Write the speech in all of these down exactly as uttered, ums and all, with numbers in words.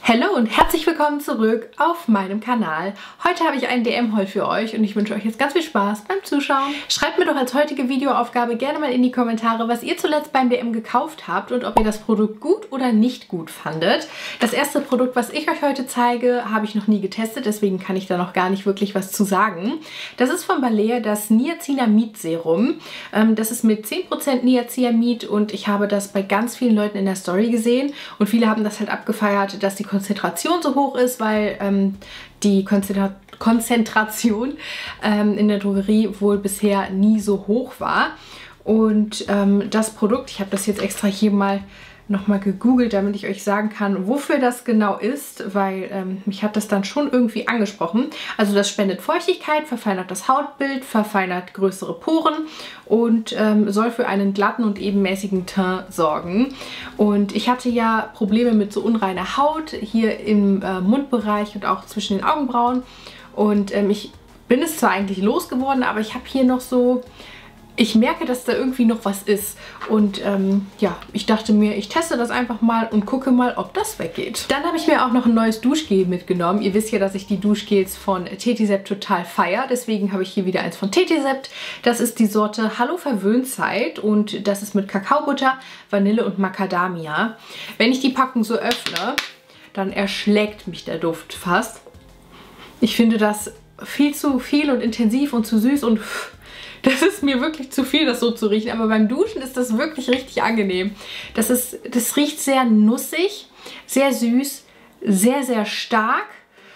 Hallo und herzlich willkommen zurück auf meinem Kanal. Heute habe ich einen D M-Haul für euch und ich wünsche euch jetzt ganz viel Spaß beim Zuschauen. Schreibt mir doch als heutige Videoaufgabe gerne mal in die Kommentare, was ihr zuletzt beim D M gekauft habt und ob ihr das Produkt gut oder nicht gut fandet. Das erste Produkt, was ich euch heute zeige, habe ich noch nie getestet, deswegen kann ich da noch gar nicht wirklich was zu sagen. Das ist von Balea das Niacinamid Serum. Das ist mit zehn Prozent Niacinamid und ich habe das bei ganz vielen Leuten in der Story gesehen und viele haben das halt abgefeiert, dass die Konzentration so hoch ist, weil ähm, die Konzentra Konzentration ähm, in der Drogerie wohl bisher nie so hoch war. Und ähm, das Produkt, ich habe das jetzt extra hier mal nochmal gegoogelt, damit ich euch sagen kann, wofür das genau ist, weil ähm, mich hat das dann schon irgendwie angesprochen. Also das spendet Feuchtigkeit, verfeinert das Hautbild, verfeinert größere Poren und ähm, soll für einen glatten und ebenmäßigen Teint sorgen. Und ich hatte ja Probleme mit so unreiner Haut hier im äh, Mundbereich und auch zwischen den Augenbrauen. Und ähm, ich bin es zwar eigentlich losgeworden, aber ich habe hier noch so... Ich merke, dass da irgendwie noch was ist und ähm, ja, ich dachte mir, ich teste das einfach mal und gucke mal, ob das weggeht. Dann habe ich mir auch noch ein neues Duschgel mitgenommen. Ihr wisst ja, dass ich die Duschgels von Tetisept total feiere, deswegen habe ich hier wieder eins von Tetisept. Das ist die Sorte Hallo Verwöhnzeit und das ist mit Kakaobutter, Vanille und Macadamia. Wenn ich die Packung so öffne, dann erschlägt mich der Duft fast. Ich finde das viel zu viel und intensiv und zu süß und... Das ist mir wirklich zu viel, das so zu riechen. Aber beim Duschen ist das wirklich richtig angenehm. Das, ist, das riecht sehr nussig, sehr süß, sehr, sehr stark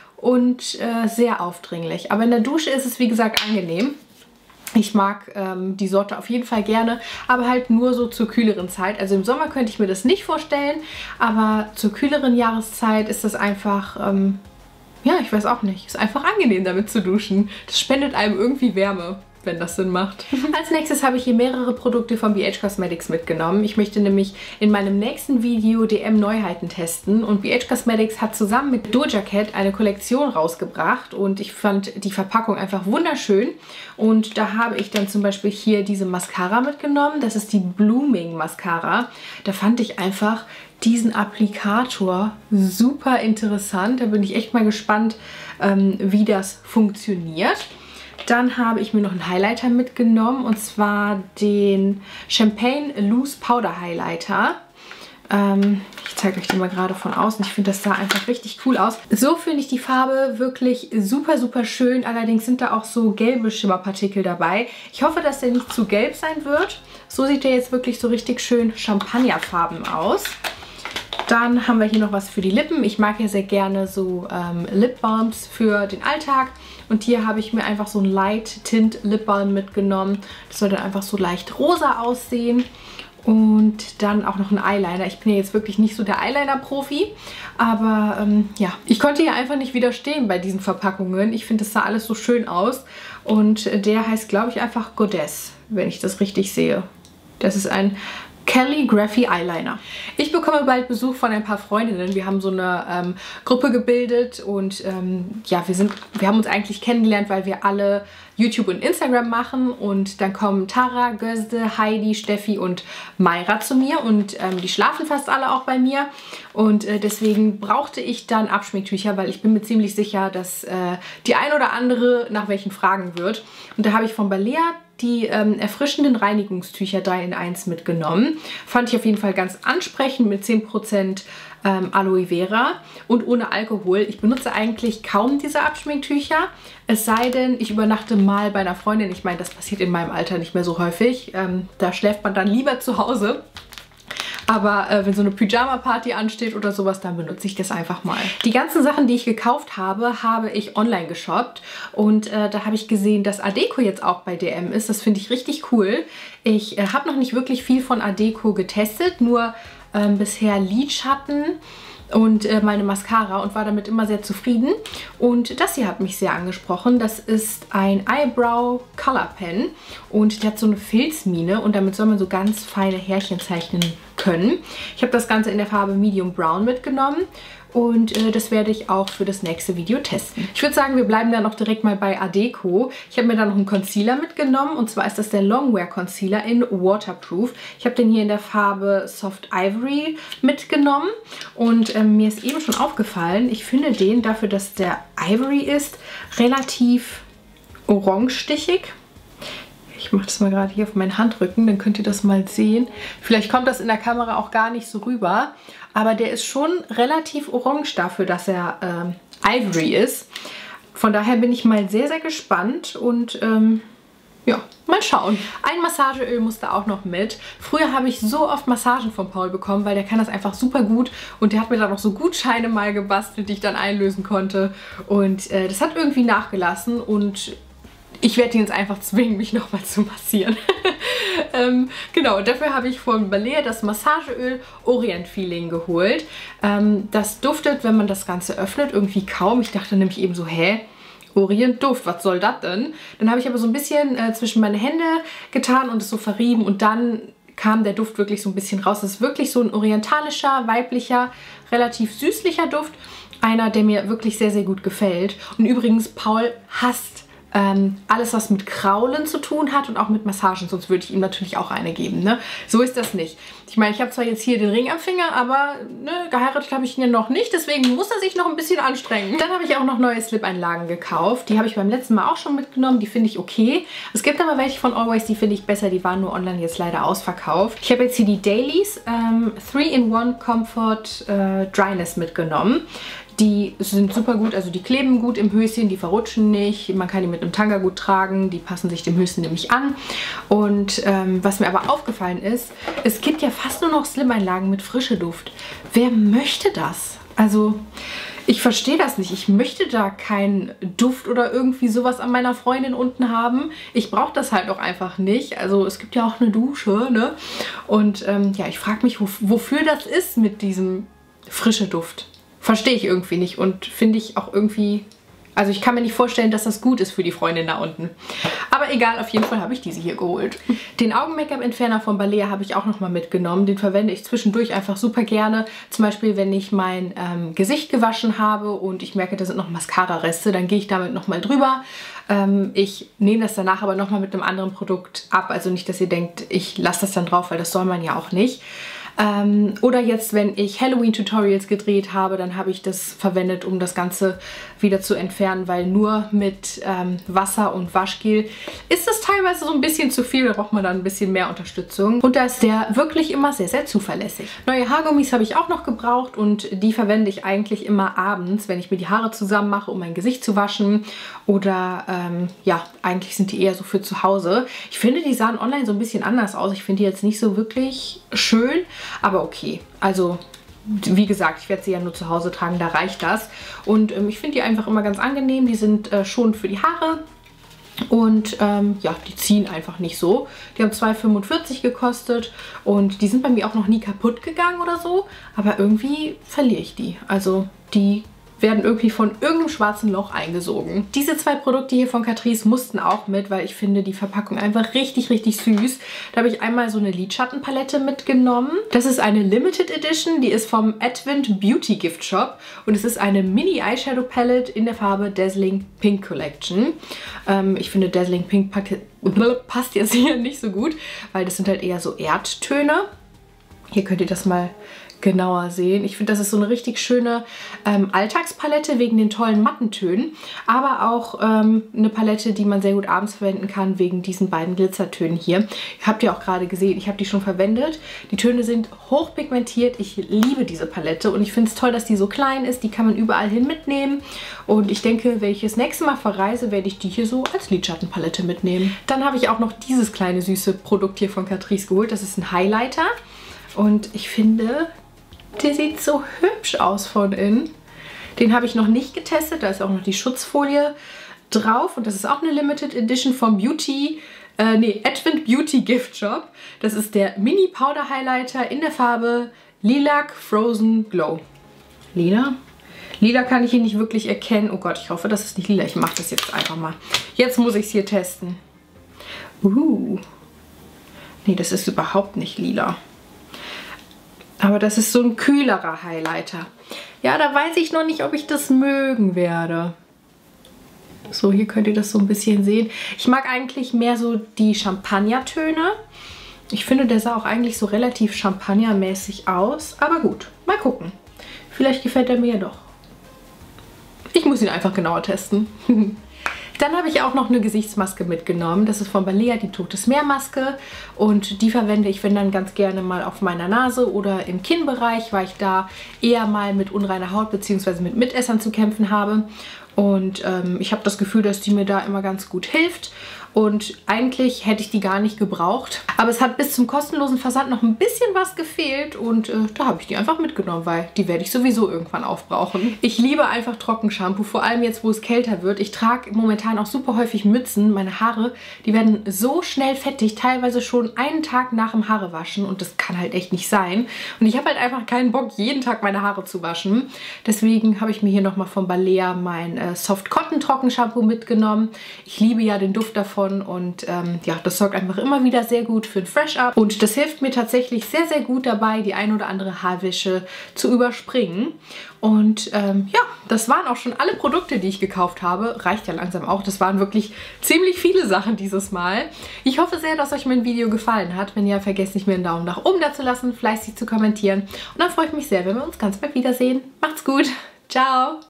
und äh, sehr aufdringlich. Aber in der Dusche ist es, wie gesagt, angenehm. Ich mag ähm, die Sorte auf jeden Fall gerne, aber halt nur so zur kühleren Zeit. Also im Sommer könnte ich mir das nicht vorstellen, aber zur kühleren Jahreszeit ist das einfach... Ähm, ja, ich weiß auch nicht. Ist einfach angenehm, damit zu duschen. Das spendet einem irgendwie Wärme, wenn das Sinn macht. Als nächstes habe ich hier mehrere Produkte von B H Cosmetics mitgenommen. Ich möchte nämlich in meinem nächsten Video D M-Neuheiten testen und B H Cosmetics hat zusammen mit Doja Cat eine Kollektion rausgebracht und ich fand die Verpackung einfach wunderschön und da habe ich dann zum Beispiel hier diese Mascara mitgenommen. Das ist die Blooming Mascara. Da fand ich einfach diesen Applikator super interessant. Da bin ich echt mal gespannt, ähm, wie das funktioniert. Dann habe ich mir noch einen Highlighter mitgenommen und zwar den Champagne Loose Powder Highlighter. Ähm, ich zeige euch den mal gerade von außen. Ich finde, das sah einfach richtig cool aus. So finde ich die Farbe wirklich super, super schön. Allerdings sind da auch so gelbe Schimmerpartikel dabei. Ich hoffe, dass der nicht zu gelb sein wird. So sieht der jetzt wirklich so richtig schön champagnerfarben aus. Dann haben wir hier noch was für die Lippen. Ich mag ja sehr gerne so ähm, Lip Balms für den Alltag. Und hier habe ich mir einfach so ein Light Tint Lip Balm mitgenommen. Das soll dann einfach so leicht rosa aussehen. Und dann auch noch ein Eyeliner. Ich bin ja jetzt wirklich nicht so der Eyeliner-Profi. Aber ähm, ja, ich konnte hier einfach nicht widerstehen bei diesen Verpackungen. Ich finde, das sah alles so schön aus. Und der heißt, glaube ich, einfach Goddess, wenn ich das richtig sehe. Das ist ein... Calligraphy Eyeliner. Ich bekomme bald Besuch von ein paar Freundinnen. Wir haben so eine ähm, Gruppe gebildet und ähm, ja, wir sind, wir haben uns eigentlich kennengelernt, weil wir alle YouTube und Instagram machen und dann kommen Tara, Gözde, Heidi, Steffi und Mayra zu mir und ähm, die schlafen fast alle auch bei mir und äh, deswegen brauchte ich dann Abschminktücher, weil ich bin mir ziemlich sicher, dass äh, die ein oder andere nach welchen fragen wird und da habe ich von Balea die ähm, erfrischenden Reinigungstücher drei in eins mitgenommen. Fand ich auf jeden Fall ganz ansprechend mit zehn Prozent ähm, Aloe Vera und ohne Alkohol. Ich benutze eigentlich kaum diese Abschminktücher, es sei denn, ich übernachte mal bei einer Freundin. Ich meine, das passiert in meinem Alter nicht mehr so häufig. Ähm, da schläft man dann lieber zu Hause. Aber äh, wenn so eine Pyjama-Party ansteht oder sowas, dann benutze ich das einfach mal. Die ganzen Sachen, die ich gekauft habe, habe ich online geshoppt. Und äh, da habe ich gesehen, dass Adeko jetzt auch bei D M ist. Das finde ich richtig cool. Ich äh, habe noch nicht wirklich viel von Adeko getestet, nur äh, bisher Lidschatten und äh, meine Mascara und war damit immer sehr zufrieden. Und das hier hat mich sehr angesprochen. Das ist ein Eyebrow Color Pen und der hat so eine Filzmine und damit soll man so ganz feine Härchen zeichnen können. Ich habe das Ganze in der Farbe Medium Brown mitgenommen Und äh, das werde ich auch für das nächste Video testen. Ich würde sagen, wir bleiben dann noch direkt mal bei Adeko. Ich habe mir da noch einen Concealer mitgenommen. Und zwar ist das der Longwear Concealer in Waterproof. Ich habe den hier in der Farbe Soft Ivory mitgenommen. Und ähm, mir ist eben schon aufgefallen, ich finde den, dafür, dass der Ivory ist, relativ orangestichig. Ich mache das mal gerade hier auf meinen Handrücken, dann könnt ihr das mal sehen. Vielleicht kommt das in der Kamera auch gar nicht so rüber, aber der ist schon relativ orange dafür, dass er ähm, Ivory ist. Von daher bin ich mal sehr, sehr gespannt und ähm, ja, mal schauen. Ein Massageöl musste auch noch mit. Früher habe ich so oft Massagen von Paul bekommen, weil der kann das einfach super gut und der hat mir dann auch so Gutscheine mal gebastelt, die ich dann einlösen konnte und äh, das hat irgendwie nachgelassen und ich werde ihn jetzt einfach zwingen, mich nochmal zu massieren. ähm, genau, dafür habe ich von Balea das Massageöl Orient Feeling geholt. Ähm, das duftet, wenn man das Ganze öffnet, irgendwie kaum. Ich dachte nämlich eben so, hä? Orient Duft, was soll das denn? Dann habe ich aber so ein bisschen äh, zwischen meine Hände getan und es so verrieben und dann kam der Duft wirklich so ein bisschen raus. Das ist wirklich so ein orientalischer, weiblicher, relativ süßlicher Duft. Einer, der mir wirklich sehr, sehr gut gefällt. Und übrigens, Paul hasst Ähm, alles, was mit Kraulen zu tun hat und auch mit Massagen, sonst würde ich ihm natürlich auch eine geben, ne? So ist das nicht. Ich meine, ich habe zwar jetzt hier den Ring am Finger, aber ne, geheiratet habe ich ihn ja noch nicht, deswegen muss er sich noch ein bisschen anstrengen. Dann habe ich auch noch neue Slip-Einlagen gekauft. Die habe ich beim letzten Mal auch schon mitgenommen, die finde ich okay. Es gibt aber welche von Always, die finde ich besser, die waren nur online jetzt leider ausverkauft. Ich habe jetzt hier die Dailies ähm, three in one Comfort äh, Dryness mitgenommen. Die sind super gut, also die kleben gut im Höschen, die verrutschen nicht. Man kann die mit einem Tanga gut tragen, die passen sich dem Höschen nämlich an. Und ähm, was mir aber aufgefallen ist, es gibt ja fast nur noch Slip-Einlagen mit frische Duft. Wer möchte das? Also ich verstehe das nicht. Ich möchte da keinen Duft oder irgendwie sowas an meiner Freundin unten haben. Ich brauche das halt auch einfach nicht. Also es gibt ja auch eine Dusche, ne? Und ähm, ja, ich frage mich, wofür das ist mit diesem frische Duft. Verstehe ich irgendwie nicht und finde ich auch irgendwie, also ich kann mir nicht vorstellen, dass das gut ist für die Freundin da unten. Aber egal, auf jeden Fall habe ich diese hier geholt. Den Augen-Make-up-Entferner von Balea habe ich auch nochmal mitgenommen. Den verwende ich zwischendurch einfach super gerne. Zum Beispiel, wenn ich mein ähm, Gesicht gewaschen habe und ich merke, da sind noch Mascara-Reste, dann gehe ich damit nochmal drüber. Ähm, ich nehme das danach aber nochmal mit einem anderen Produkt ab. Also nicht, dass ihr denkt, ich lasse das dann drauf, weil das soll man ja auch nicht. Ähm, oder jetzt, wenn ich Halloween-Tutorials gedreht habe, dann habe ich das verwendet, um das Ganze wieder zu entfernen, weil nur mit ähm, Wasser und Waschgel ist das teilweise so ein bisschen zu viel, da braucht man dann ein bisschen mehr Unterstützung. Und da ist der wirklich immer sehr, sehr zuverlässig. Neue Haargummis habe ich auch noch gebraucht und die verwende ich eigentlich immer abends, wenn ich mir die Haare zusammen mache, um mein Gesicht zu waschen. Oder ähm, ja, eigentlich sind die eher so für zu Hause. Ich finde, die sahen online so ein bisschen anders aus. Ich finde die jetzt nicht so wirklich schön. Aber okay, also wie gesagt, ich werde sie ja nur zu Hause tragen, da reicht das. Und ähm, ich finde die einfach immer ganz angenehm. Die sind äh, schon für die Haare und ähm, ja, die ziehen einfach nicht so. Die haben zwei fünfundvierzig gekostet und die sind bei mir auch noch nie kaputt gegangen oder so. Aber irgendwie verliere ich die. Also die werden irgendwie von irgendeinem schwarzen Loch eingesogen. Diese zwei Produkte hier von Catrice mussten auch mit, weil ich finde die Verpackung einfach richtig, richtig süß. Da habe ich einmal so eine Lidschattenpalette mitgenommen. Das ist eine Limited Edition, die ist vom Advent Beauty Gift Shop und es ist eine Mini Eyeshadow Palette in der Farbe Dazzling Pink Collection. Ähm, ich finde Dazzling Pink passt jetzt hier nicht so gut, weil das sind halt eher so Erdtöne. Hier könnt ihr das mal genauer sehen. Ich finde, das ist so eine richtig schöne ähm, Alltagspalette wegen den tollen Mattentönen, aber auch ähm, eine Palette, die man sehr gut abends verwenden kann wegen diesen beiden Glitzertönen hier. Ihr habt ja auch gerade gesehen, ich habe die schon verwendet. Die Töne sind hochpigmentiert. Ich liebe diese Palette und ich finde es toll, dass die so klein ist. Die kann man überall hin mitnehmen und ich denke, wenn ich das nächste Mal verreise, werde ich die hier so als Lidschattenpalette mitnehmen. Dann habe ich auch noch dieses kleine süße Produkt hier von Catrice geholt. Das ist ein Highlighter und ich finde, der sieht so hübsch aus von innen. Den habe ich noch nicht getestet. Da ist auch noch die Schutzfolie drauf. Und das ist auch eine Limited Edition vom Beauty, äh, nee, Advent Beauty Gift Shop. Das ist der Mini Powder Highlighter in der Farbe Lilac Frozen Glow. Lila? Lila kann ich hier nicht wirklich erkennen. Oh Gott, ich hoffe, das ist nicht lila. Ich mache das jetzt einfach mal. Jetzt muss ich es hier testen. Uh. Nee, das ist überhaupt nicht lila. Aber das ist so ein kühlerer Highlighter. Ja, da weiß ich noch nicht, ob ich das mögen werde. So, hier könnt ihr das so ein bisschen sehen. Ich mag eigentlich mehr so die Champagnertöne. Ich finde, der sah auch eigentlich so relativ champagnermäßig aus. Aber gut, mal gucken. Vielleicht gefällt er mir ja doch. Ich muss ihn einfach genauer testen. Dann habe ich auch noch eine Gesichtsmaske mitgenommen. Das ist von Balea, die Totes Meer Maske. Und die verwende ich, wenn dann, ganz gerne mal auf meiner Nase oder im Kinnbereich, weil ich da eher mal mit unreiner Haut bzw. mit Mitessern zu kämpfen habe. Und ähm, ich habe das Gefühl, dass die mir da immer ganz gut hilft. Und eigentlich hätte ich die gar nicht gebraucht. Aber es hat bis zum kostenlosen Versand noch ein bisschen was gefehlt. Und äh, da habe ich die einfach mitgenommen, weil die werde ich sowieso irgendwann aufbrauchen. Ich liebe einfach Trockenshampoo, vor allem jetzt, wo es kälter wird. Ich trage momentan auch super häufig Mützen. Meine Haare, die werden so schnell fettig, teilweise schon einen Tag nach dem Haarewaschen. Und das kann halt echt nicht sein. Und ich habe halt einfach keinen Bock, jeden Tag meine Haare zu waschen. Deswegen habe ich mir hier nochmal von Balea mein äh, Soft Cotton Trockenshampoo mitgenommen. Ich liebe ja den Duft davon. Und ähm, ja, das sorgt einfach immer wieder sehr gut für ein Fresh-Up. Und das hilft mir tatsächlich sehr, sehr gut dabei, die ein oder andere Haarwäsche zu überspringen. Und ähm, ja, das waren auch schon alle Produkte, die ich gekauft habe. Reicht ja langsam auch. Das waren wirklich ziemlich viele Sachen dieses Mal. Ich hoffe sehr, dass euch mein Video gefallen hat. Wenn ja, vergesst nicht, mir einen Daumen nach oben da zu lassen, fleißig zu kommentieren. Und dann freue ich mich sehr, wenn wir uns ganz bald wiedersehen. Macht's gut. Ciao.